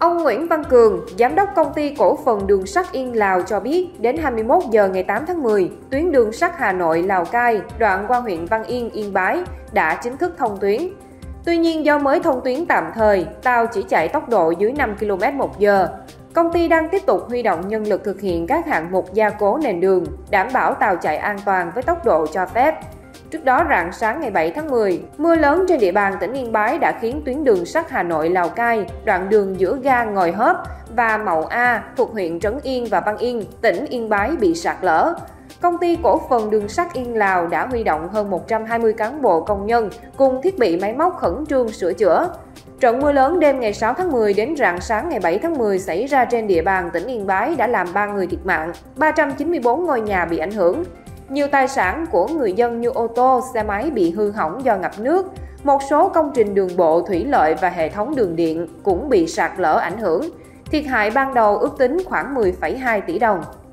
Ông Nguyễn Văn Cường, Giám đốc Công ty Cổ phần Đường sắt Yên Lào cho biết, đến 21 giờ ngày 8 tháng 10, tuyến đường sắt Hà Nội - Lào Cai, đoạn qua huyện Văn Yên, Yên Bái đã chính thức thông tuyến. Tuy nhiên, do mới thông tuyến tạm thời, tàu chỉ chạy tốc độ dưới 5 km/h. Công ty đang tiếp tục huy động nhân lực thực hiện các hạng mục gia cố nền đường, đảm bảo tàu chạy an toàn với tốc độ cho phép. Trước đó, rạng sáng ngày 7 tháng 10, mưa lớn trên địa bàn tỉnh Yên Bái đã khiến tuyến đường sắt Hà Nội - Lào Cai, đoạn đường giữa ga Ngòi Hớp và Mậu A thuộc huyện Trấn Yên và Văn Yên, tỉnh Yên Bái bị sạt lở. Công ty Cổ phần Đường sắt Yên Lào đã huy động hơn 120 cán bộ công nhân cùng thiết bị máy móc khẩn trương sửa chữa. Trận mưa lớn đêm ngày 6 tháng 10 đến rạng sáng ngày 7 tháng 10 xảy ra trên địa bàn tỉnh Yên Bái đã làm 3 người thiệt mạng, 394 ngôi nhà bị ảnh hưởng. Nhiều tài sản của người dân như ô tô, xe máy bị hư hỏng do ngập nước. Một số công trình đường bộ, thủy lợi và hệ thống đường điện cũng bị sạt lở ảnh hưởng. Thiệt hại ban đầu ước tính khoảng 10,2 tỷ đồng.